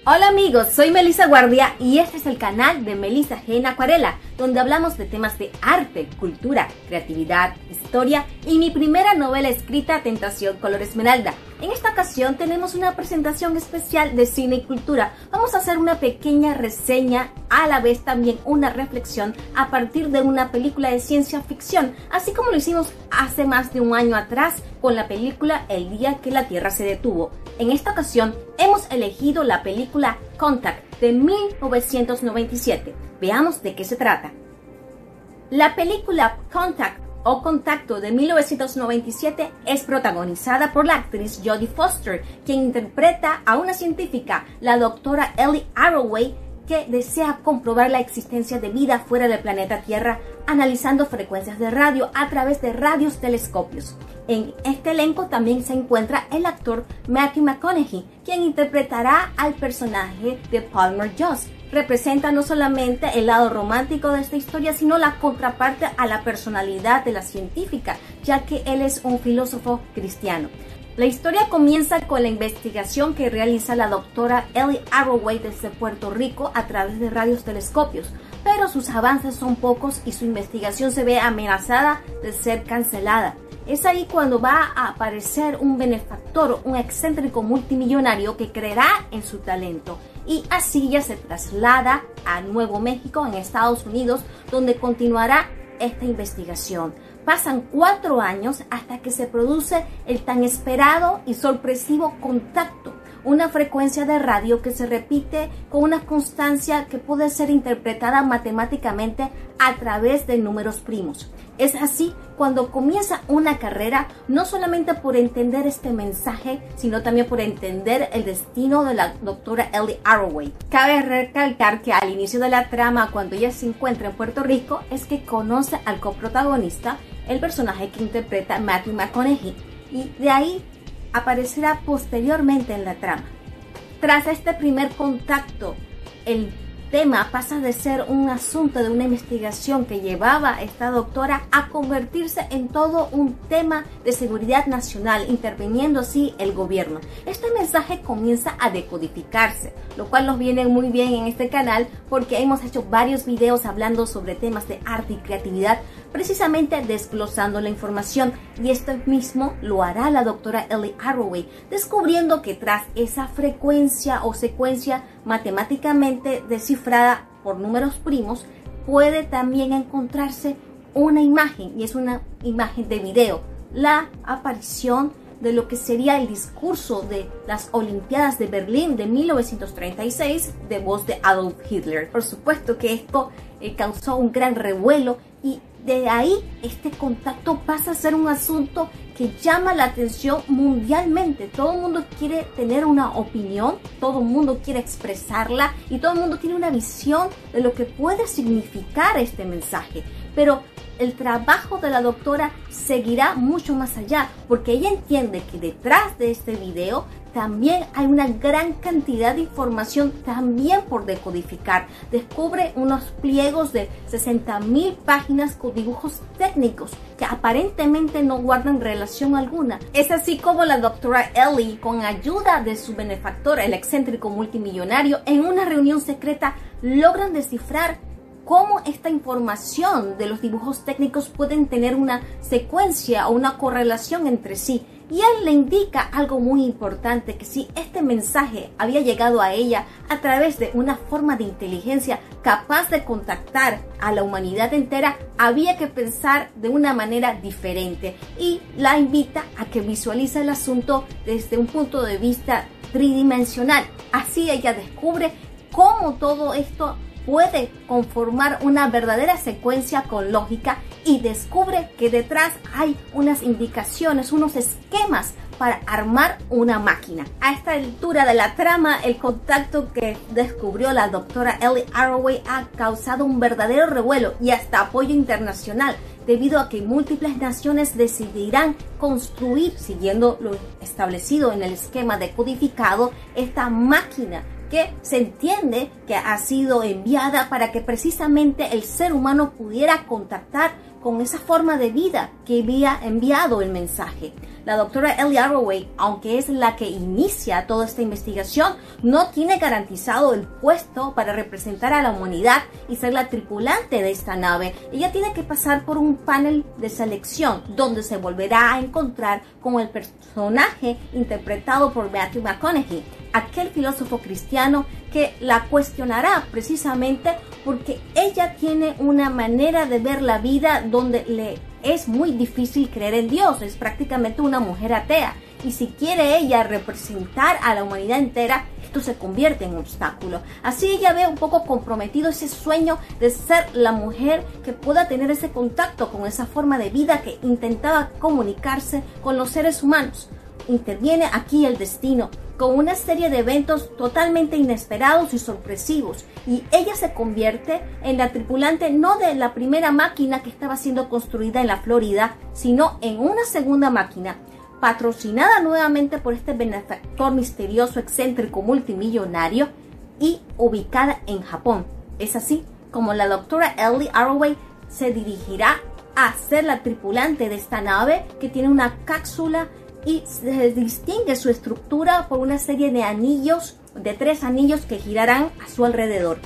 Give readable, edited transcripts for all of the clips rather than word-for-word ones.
Hola amigos, soy Melissa Guardia y este es el canal de Melissa G en Acuarela, donde hablamos de temas de arte, cultura, creatividad, historia y mi primera novela escrita, Tentación Color Esmeralda. En esta ocasión tenemos una presentación especial de cine y cultura. Vamos a hacer una pequeña reseña, a la vez también una reflexión a partir de una película de ciencia ficción, así como lo hicimos hace más de un año atrás con la película El día que la Tierra se detuvo. En esta ocasión hemos elegido la película Contact de 1997. Veamos de qué se trata. La película Contact o Contacto de 1997 es protagonizada por la actriz Jodie Foster, quien interpreta a una científica, la doctora Ellie Arroway, que desea comprobar la existencia de vida fuera del planeta Tierra analizando frecuencias de radio a través de radiotelescopios. En este elenco también se encuentra el actor Matthew McConaughey, quien interpretará al personaje de Palmer Joss. Representa no solamente el lado romántico de esta historia, sino la contraparte a la personalidad de la científica, ya que él es un filósofo cristiano. La historia comienza con la investigación que realiza la doctora Ellie Arroway desde Puerto Rico a través de radiotelescopios, pero sus avances son pocos y su investigación se ve amenazada de ser cancelada. Es ahí cuando va a aparecer un benefactor, un excéntrico multimillonario que creerá en su talento. Y así ella se traslada a Nuevo México, en Estados Unidos, donde continuará esta investigación. Pasan 4 años hasta que se produce el tan esperado y sorpresivo contacto, una frecuencia de radio que se repite con una constancia que puede ser interpretada matemáticamente a través de números primos. Es así cuando comienza una carrera, no solamente por entender este mensaje, sino también por entender el destino de la doctora Ellie Arroway. Cabe recalcar que al inicio de la trama, cuando ella se encuentra en Puerto Rico, es que conoce al coprotagonista, el personaje que interpreta Matthew McConaughey, y de ahí aparecerá posteriormente en la trama. Tras este primer contacto, el tema pasa de ser un asunto de una investigación que llevaba a esta doctora a convertirse en todo un tema de seguridad nacional, interviniendo así el gobierno. Este mensaje comienza a decodificarse, lo cual nos viene muy bien en este canal porque hemos hecho varios videos hablando sobre temas de arte y creatividad, precisamente desglosando la información, y esto mismo lo hará la doctora Ellie Arroway, descubriendo que tras esa frecuencia o secuencia matemáticamente descifrada por números primos, puede también encontrarse una imagen, y es una imagen de video, la aparición de lo que sería el discurso de las Olimpiadas de Berlín de 1936 de voz de Adolf Hitler. Por supuesto que esto causó un gran revuelo, y de ahí este contacto pasa a ser un asunto que llama la atención mundialmente. Todo el mundo quiere tener una opinión, todo el mundo quiere expresarla y todo el mundo tiene una visión de lo que puede significar este mensaje. Pero el trabajo de la doctora seguirá mucho más allá, porque ella entiende que detrás de este video también hay una gran cantidad de información también por decodificar. Descubre unos pliegos de 60.000 páginas con dibujos técnicos que aparentemente no guardan relación alguna. Es así como la doctora Ellie, con ayuda de su benefactor, el excéntrico multimillonario, en una reunión secreta logran descifrar cómo esta información de los dibujos técnicos pueden tener una secuencia o una correlación entre sí. Y él le indica algo muy importante, que si este mensaje había llegado a ella a través de una forma de inteligencia capaz de contactar a la humanidad entera, había que pensar de una manera diferente, y la invita a que visualice el asunto desde un punto de vista tridimensional. Así ella descubre cómo todo esto puede conformar una verdadera secuencia con lógica, y descubre que detrás hay unas indicaciones, unos esquemas para armar una máquina. A esta altura de la trama, el contacto que descubrió la doctora Ellie Arroway ha causado un verdadero revuelo y hasta apoyo internacional, debido a que múltiples naciones decidirán construir, siguiendo lo establecido en el esquema decodificado, esta máquina que se entiende que ha sido enviada para que precisamente el ser humano pudiera contactar con esa forma de vida que había enviado el mensaje. la doctora Ellie Arroway, aunque es la que inicia toda esta investigación, no tiene garantizado el puesto para representar a la humanidad y ser la tripulante de esta nave. Ella tiene que pasar por un panel de selección donde se volverá a encontrar con el personaje interpretado por Matthew McConaughey, aquel filósofo cristiano que la cuestionará precisamente porque ella tiene una manera de ver la vida donde le es muy difícil creer en Dios, es prácticamente una mujer atea, y si quiere ella representar a la humanidad entera, esto se convierte en un obstáculo. Así ella ve un poco comprometido ese sueño de ser la mujer que pueda tener ese contacto con esa forma de vida que intentaba comunicarse con los seres humanos. Interviene aquí el destino con una serie de eventos totalmente inesperados y sorpresivos, y ella se convierte en la tripulante no de la primera máquina que estaba siendo construida en la Florida, sino en una segunda máquina patrocinada nuevamente por este benefactor misterioso, excéntrico, multimillonario, y ubicada en Japón. Es así como la doctora Ellie Arroway se dirigirá a ser la tripulante de esta nave que tiene una cápsula y se distingue su estructura por una serie de anillos, de 3 anillos que girarán a su alrededor.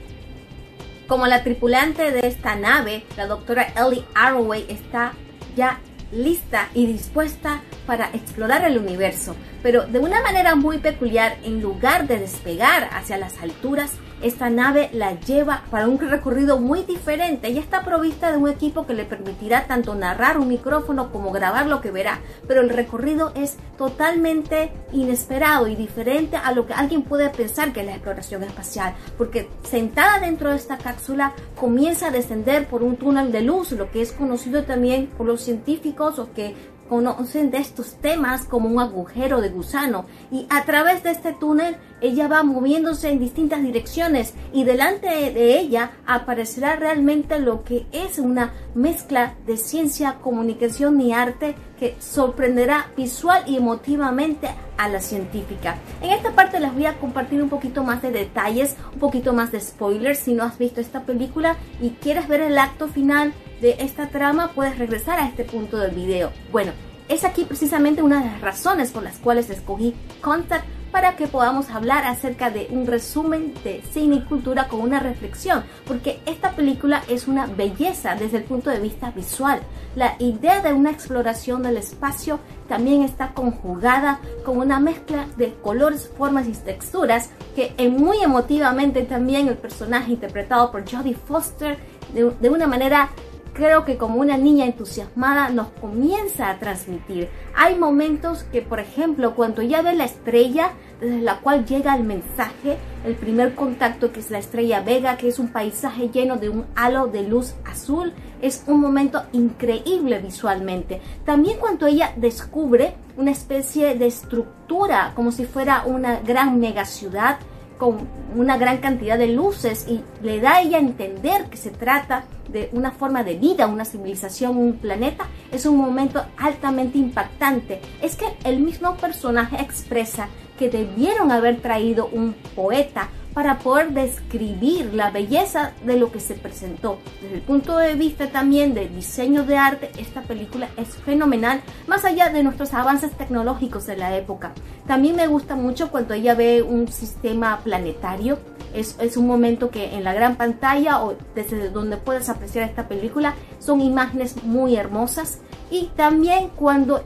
Como la tripulante de esta nave, la doctora Ellie Arroway está ya lista y dispuesta para explorar el universo, pero de una manera muy peculiar. En lugar de despegar hacia las alturas, esta nave la lleva para un recorrido muy diferente. Ella está provista de un equipo que le permitirá tanto narrar un micrófono como grabar lo que verá, pero el recorrido es totalmente inesperado y diferente a lo que alguien puede pensar que es la exploración espacial, porque sentada dentro de esta cápsula comienza a descender por un túnel de luz, lo que es conocido también por los científicos o que conocen de estos temas como un agujero de gusano, y a través de este túnel ella va moviéndose en distintas direcciones y delante de ella aparecerá realmente lo que es una mezcla de ciencia, comunicación y arte que sorprenderá visual y emotivamente a la científica. En esta parte les voy a compartir un poquito más de detalles, un poquito más de spoilers. Si no has visto esta película y quieres ver el acto final de esta trama, puedes regresar a este punto del video. Bueno, es aquí precisamente una de las razones por las cuales escogí Contact, para que podamos hablar acerca de un resumen de cine y cultura con una reflexión, porque esta película es una belleza desde el punto de vista visual. La idea de una exploración del espacio también está conjugada con una mezcla de colores, formas y texturas que muy emotivamente también el personaje interpretado por Jodie Foster de una manera, creo que como una niña entusiasmada, nos comienza a transmitir. Hay momentos que, por ejemplo, cuando ella ve la estrella desde la cual llega el mensaje, el primer contacto, que es la estrella Vega, que es un paisaje lleno de un halo de luz azul, es un momento increíble visualmente. También cuando ella descubre una especie de estructura, como si fuera una gran megaciudad, con una gran cantidad de luces, y le da a ella a entender que se trata de una forma de vida, una civilización, un planeta. Es un momento altamente impactante. Es que el mismo personaje expresa que debieron haber traído un poeta para poder describir la belleza de lo que se presentó. Desde el punto de vista también de diseño de arte, esta película es fenomenal, más allá de nuestros avances tecnológicos de la época. También me gusta mucho cuando ella ve un sistema planetario. Es un momento que en la gran pantalla o desde donde puedes apreciar esta película son imágenes muy hermosas. Y también cuando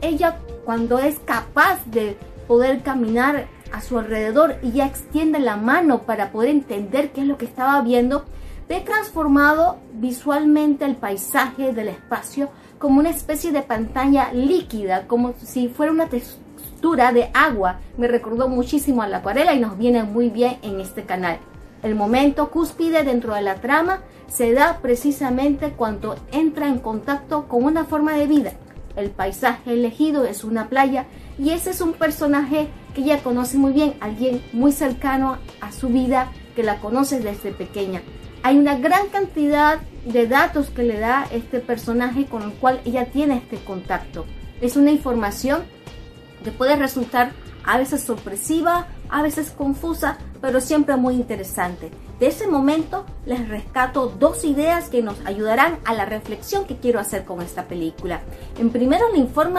es capaz de poder caminar a su alrededor y ya extiende la mano para poder entender qué es lo que estaba viendo, ve transformado visualmente el paisaje del espacio como una especie de pantalla líquida, como si fuera una textura de agua. Me recordó muchísimo a la acuarela y nos viene muy bien en este canal. El momento cúspide dentro de la trama se da precisamente cuando entra en contacto con una forma de vida. El paisaje elegido es una playa y ese es un personaje que ella conoce muy bien, alguien muy cercano a su vida que la conoce desde pequeña. Hay una gran cantidad de datos que le da este personaje con el cual ella tiene este contacto. Es una información que puede resultar a veces sorpresiva, a veces confusa, pero siempre muy interesante. De ese momento les rescato 2 ideas que nos ayudarán a la reflexión que quiero hacer con esta película. En primero, le informa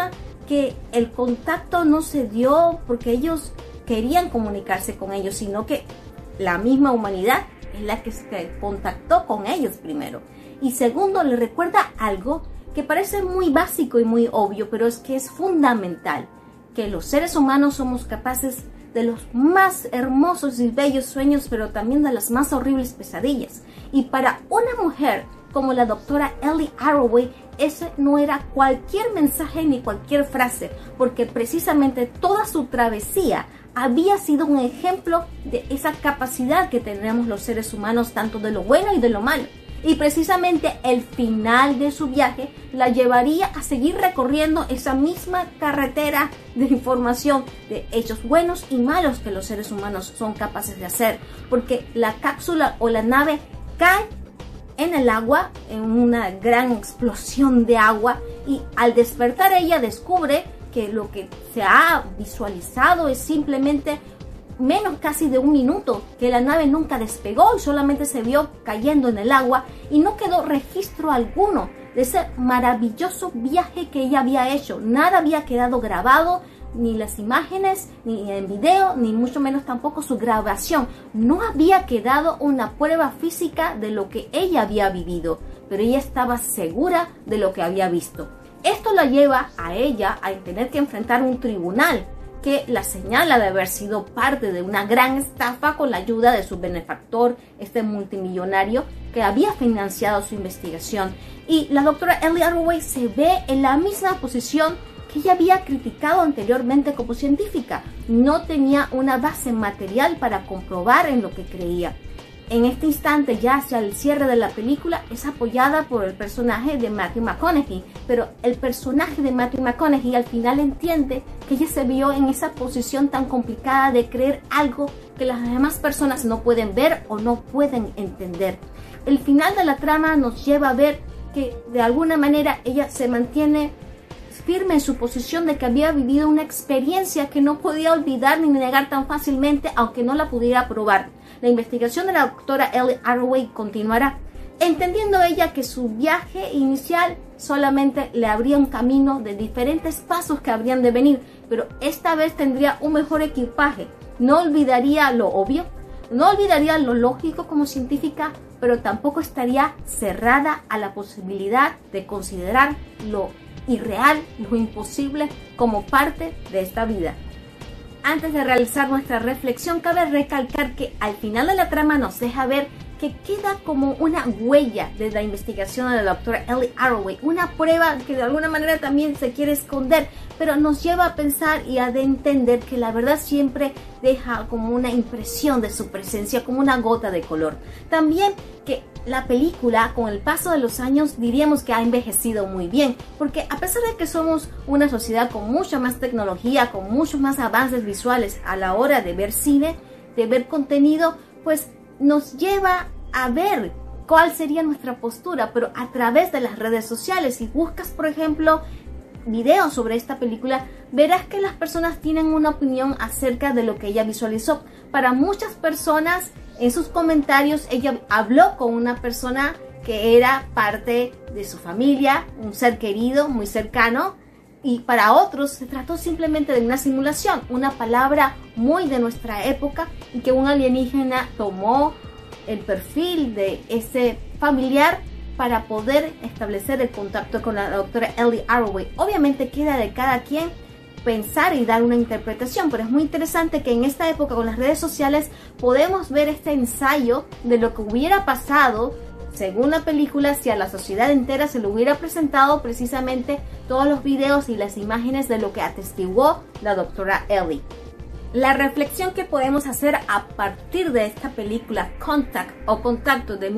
que el contacto no se dio porque ellos querían comunicarse con ellos, sino que la misma humanidad es la que se contactó con ellos primero. Y segundo, le recuerda algo que parece muy básico y muy obvio, pero es que es fundamental, que los seres humanos somos capaces de los más hermosos y bellos sueños, pero también de las más horribles pesadillas. Y para una mujer como la doctora Ellie Arroway, ese no era cualquier mensaje ni cualquier frase, porque precisamente toda su travesía había sido un ejemplo de esa capacidad que tenemos los seres humanos, tanto de lo bueno y de lo malo. Y precisamente el final de su viaje la llevaría a seguir recorriendo esa misma carretera de información de hechos buenos y malos que los seres humanos son capaces de hacer, porque la cápsula o la nave cae en el agua, en una gran explosión de agua, y al despertar ella descubre que lo que se ha visualizado es simplemente menos casi de un minuto, que la nave nunca despegó y solamente se vio cayendo en el agua, y no quedó registro alguno de ese maravilloso viaje que ella había hecho. Nada había quedado grabado, ni las imágenes, ni en video, ni mucho menos tampoco su grabación. No había quedado una prueba física de lo que ella había vivido, pero ella estaba segura de lo que había visto. Esto la lleva a ella a tener que enfrentar un tribunal que la señala de haber sido parte de una gran estafa con la ayuda de su benefactor, este multimillonario que había financiado su investigación. Y la doctora Ellie Arroway se ve en la misma posición que ella había criticado anteriormente como científica. No tenía una base material para comprobar en lo que creía. En este instante, ya hacia el cierre de la película, es apoyada por el personaje de Matthew McConaughey, pero el personaje de Matthew McConaughey al final entiende que ella se vio en esa posición tan complicada de creer algo que las demás personas no pueden ver o no pueden entender. El final de la trama nos lleva a ver que de alguna manera ella se mantiene firme en su posición de que había vivido una experiencia que no podía olvidar ni negar tan fácilmente, aunque no la pudiera probar. La investigación de la doctora Ellie Arroway continuará, entendiendo ella que su viaje inicial solamente le abría un camino de diferentes pasos que habrían de venir, pero esta vez tendría un mejor equipaje. No olvidaría lo obvio, no olvidaría lo lógico como científica, pero tampoco estaría cerrada a la posibilidad de considerar lo irreal, lo imposible como parte de esta vida. Antes de realizar nuestra reflexión, cabe recalcar que al final de la trama nos deja ver que queda como una huella de la investigación de la doctora Ellie Arroway, una prueba que de alguna manera también se quiere esconder, pero nos lleva a pensar y a entender que la verdad siempre deja como una impresión de su presencia, como una gota de color. También que la película, con el paso de los años, diríamos que ha envejecido muy bien, porque a pesar de que somos una sociedad con mucha más tecnología, con muchos más avances visuales a la hora de ver cine, de ver contenido, pues nos lleva a ver cuál sería nuestra postura, pero a través de las redes sociales. Si buscas, por ejemplo, videos sobre esta película, verás que las personas tienen una opinión acerca de lo que ella visualizó. Para muchas personas, en sus comentarios, ella habló con una persona que era parte de su familia, un ser querido, muy cercano, y para otros se trató simplemente de una simulación, una palabra muy de nuestra época, y que un alienígena tomó el perfil de ese familiar para poder establecer el contacto con la doctora Ellie Arroway. Obviamente queda de cada quien pensar y dar una interpretación, pero es muy interesante que en esta época con las redes sociales podemos ver este ensayo de lo que hubiera pasado según la película si a la sociedad entera se le hubiera presentado precisamente todos los videos y las imágenes de lo que atestiguó la doctora Ellie. La reflexión que podemos hacer a partir de esta película Contact o Contacto de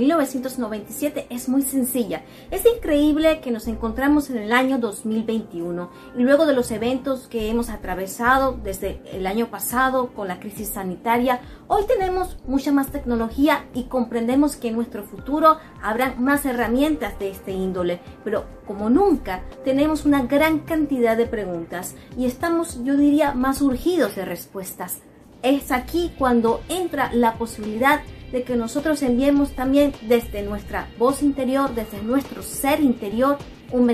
1997 es muy sencilla. Es increíble que nos encontramos en el año 2021 y luego de los eventos que hemos atravesado desde el año pasado con la crisis sanitaria, hoy tenemos mucha más tecnología y comprendemos que en nuestro futuro habrá más herramientas de este índole, pero como nunca tenemos una gran cantidad de preguntas y estamos, yo diría, más urgidos de respuestas. Es aquí cuando entra la posibilidad de que nosotros enviemos también desde nuestra voz interior, desde nuestro ser interior, un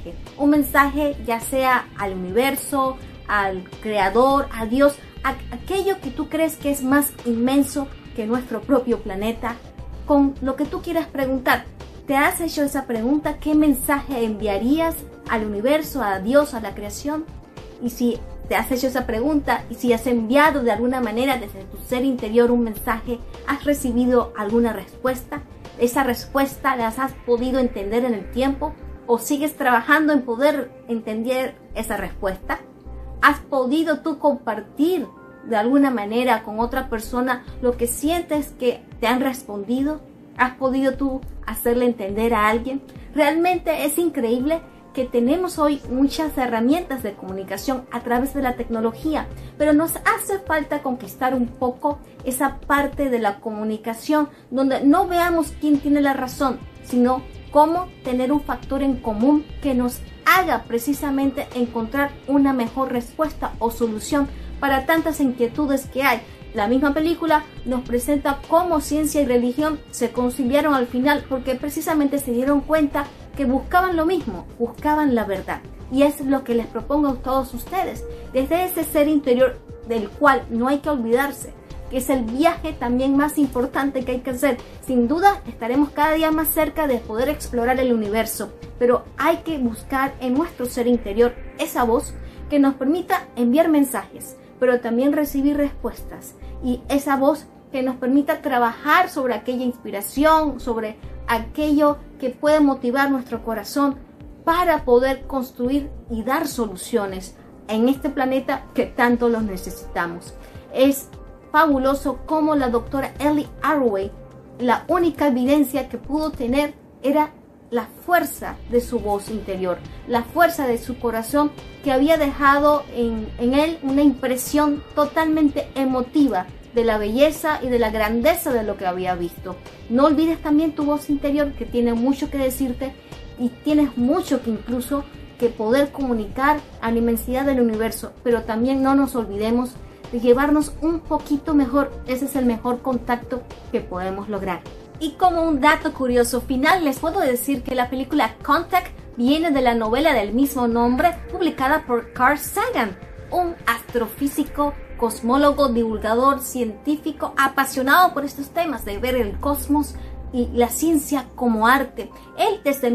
mensaje ya sea al universo, al creador, a Dios, a aquello que tú crees que es más inmenso que nuestro propio planeta, con lo que tú quieras preguntar. ¿Te has hecho esa pregunta? ¿Qué mensaje enviarías al universo, a Dios, a la creación? Y si te has hecho esa pregunta y si has enviado de alguna manera desde tu ser interior un mensaje, ¿has recibido alguna respuesta? ¿Esa respuesta las has podido entender en el tiempo? ¿O sigues trabajando en poder entender esa respuesta? ¿Has podido tú compartir de alguna manera con otra persona lo que sientes que te han respondido? ¿Has podido tú hacerle entender a alguien? Realmente es increíble que tenemos hoy muchas herramientas de comunicación a través de la tecnología, pero nos hace falta conquistar un poco esa parte de la comunicación donde no veamos quién tiene la razón, sino cómo tener un factor en común que nos haga precisamente encontrar una mejor respuesta o solución para tantas inquietudes que hay. La misma película nos presenta cómo ciencia y religión se conciliaron al final porque precisamente se dieron cuenta que buscaban lo mismo, buscaban la verdad. Y es lo que les propongo a todos ustedes, desde ese ser interior del cual no hay que olvidarse, que es el viaje también más importante que hay que hacer. Sin duda estaremos cada día más cerca de poder explorar el universo, pero hay que buscar en nuestro ser interior esa voz que nos permita enviar mensajes, pero también recibir respuestas, y esa voz que nos permita trabajar sobre aquella inspiración, sobre aquello que puede motivar nuestro corazón para poder construir y dar soluciones en este planeta que tanto los necesitamos. Es fabuloso cómo la doctora Ellie Arroway, la única evidencia que pudo tener era la fuerza de su voz interior, la fuerza de su corazón, que había dejado en él una impresión totalmente emotiva de la belleza y de la grandeza de lo que había visto. No olvides también tu voz interior, que tiene mucho que decirte y tienes mucho que incluso que poder comunicar a la inmensidad del universo, pero también no nos olvidemos de llevarnos un poquito mejor. Ese es el mejor contacto que podemos lograr. Y como un dato curioso final, les puedo decir que la película Contact viene de la novela del mismo nombre, publicada por Carl Sagan, un astrofísico, cosmólogo, divulgador, científico, apasionado por estos temas de ver el cosmos y la ciencia como arte. Él desde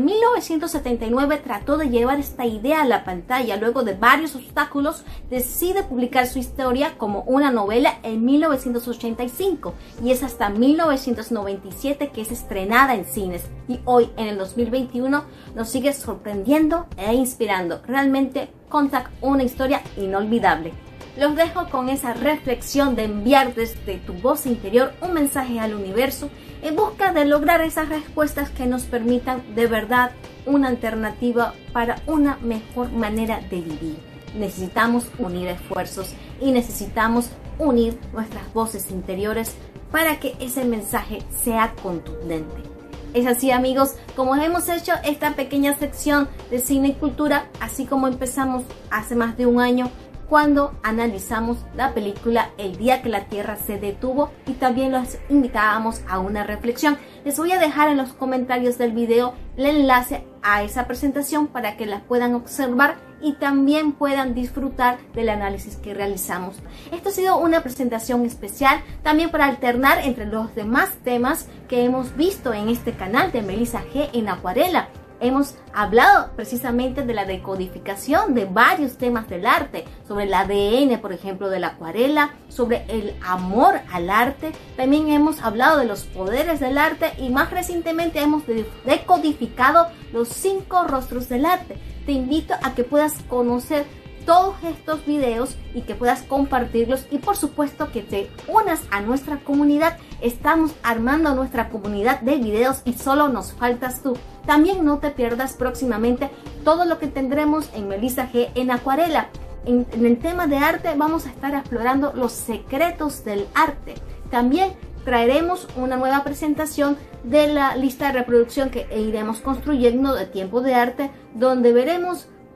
1979 trató de llevar esta idea a la pantalla. Luego de varios obstáculos, decide publicar su historia como una novela en 1985 y es hasta 1997 que es estrenada en cines, y hoy en el 2021 nos sigue sorprendiendo e inspirando. Realmente Contact, una historia inolvidable. Los dejo con esa reflexión de enviar desde tu voz interior un mensaje al universo en busca de lograr esas respuestas que nos permitan de verdad una alternativa para una mejor manera de vivir. Necesitamos unir esfuerzos y necesitamos unir nuestras voces interiores para que ese mensaje sea contundente. Es así, amigos, como hemos hecho esta pequeña sección de cine y cultura, así como empezamos hace más de un año cuando analizamos la película El día que la Tierra se detuvo, y también los invitábamos a una reflexión. Les voy a dejar en los comentarios del video el enlace a esa presentación para que la puedan observar y también puedan disfrutar del análisis que realizamos. Esto ha sido una presentación especial también para alternar entre los demás temas que hemos visto en este canal de Melissa G en Acuarela. Hemos hablado precisamente de la decodificación de varios temas del arte, sobre el ADN, por ejemplo, de la acuarela, sobre el amor al arte. También hemos hablado de los poderes del arte y más recientemente hemos decodificado los 5 rostros del arte. Te invito a que puedas conocer todos estos videos y que puedas compartirlos, y por supuesto que te unas a nuestra comunidad. Estamos armando nuestra comunidad de videos y solo nos faltas tú. También no te pierdas próximamente todo lo que tendremos en Melissa G en Acuarela. En el tema de arte vamos a estar explorando los secretos del arte. También traeremos una nueva presentación de la lista de reproducción que iremos construyendo de Tiempo de Arte, donde veremos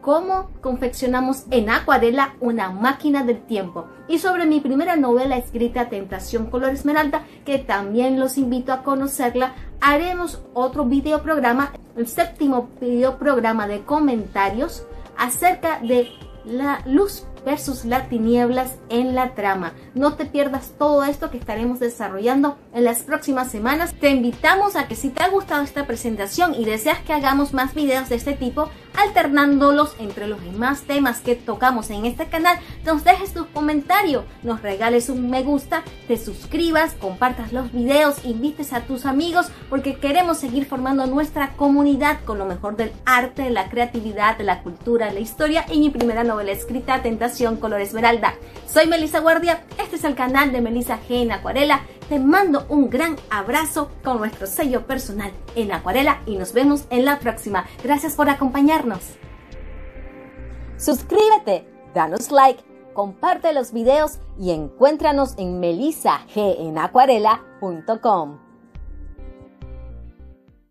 cómo confeccionamos en acuarela una máquina del tiempo y sobre mi primera novela escrita Tentación color esmeralda, que también los invito a conocerla. Haremos otro videoprograma, el 7º videoprograma de comentarios acerca de la luz versus las tinieblas en la trama. No te pierdas todo esto que estaremos desarrollando en las próximas semanas. Te invitamos a que si te ha gustado esta presentación y deseas que hagamos más videos de este tipo, alternándolos entre los demás temas que tocamos en este canal, nos dejes tu comentario, nos regales un me gusta, te suscribas, compartas los videos, invites a tus amigos, porque queremos seguir formando nuestra comunidad con lo mejor del arte, la creatividad, la cultura, la historia y mi primera novela escrita, Tentación color esmeralda. Soy Melissa Guardia, este es el canal de Melissa G en Acuarela. Te mando un gran abrazo con nuestro sello personal en acuarela y nos vemos en la próxima. Gracias por acompañarnos. Suscríbete, danos like, comparte los videos y encuéntranos en melissagenacuarela.com.